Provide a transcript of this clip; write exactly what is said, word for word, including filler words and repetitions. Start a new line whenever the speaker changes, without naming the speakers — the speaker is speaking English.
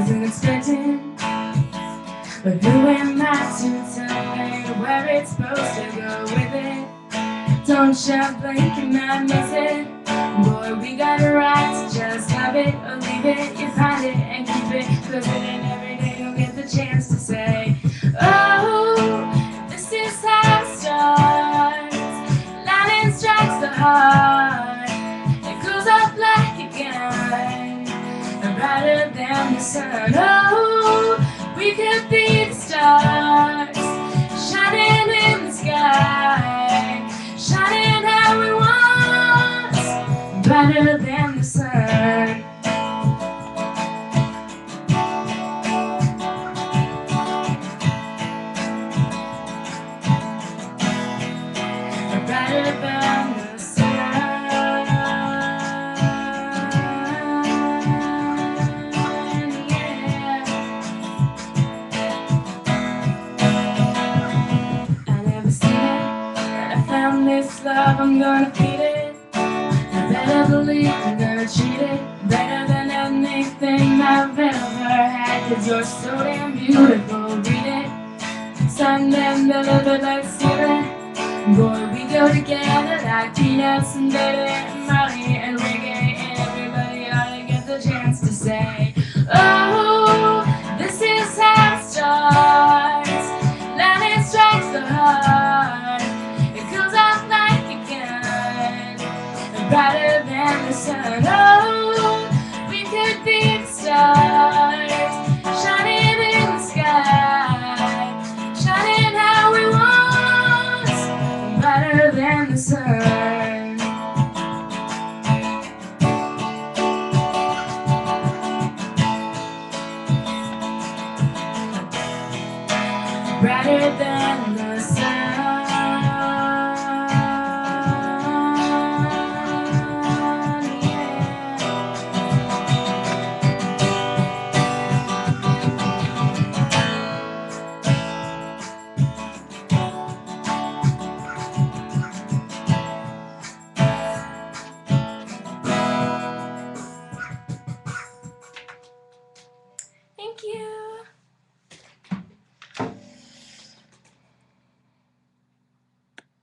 wasn't expecting. But who am I to tell it where it's supposed to go with it? Don't shout, blink, you might miss it. Boy, we got a right to just have it or leave it. You find it and keep it, cause it ain't every day you'll get the chance to say, oh, this is how it starts. Lightning strikes the heart, it goes off like a gun, brighter than the sun. Oh, we could be the stars, shining in the sky, shining how we want, brighter than the sun. Brighter than the sun, yeah. I never seen it, but I found this love, I'm gonna feed it. You better believe I'm gonna treat it better than anything I've ever had. Cause you're so damn beautiful, read it. Sun them delivered, let's hear it. Boy, we go together like peanuts and butter and Molly and reggae, and everybody ought to get the chance to say, oh, this is how it starts. Lightning strikes the heart, it goes off like a gun, brighter than the sun. Oh, we could be the stars, shining in the sky, shining how we want, brighter than the sun. Brighter than the sun. Thank you.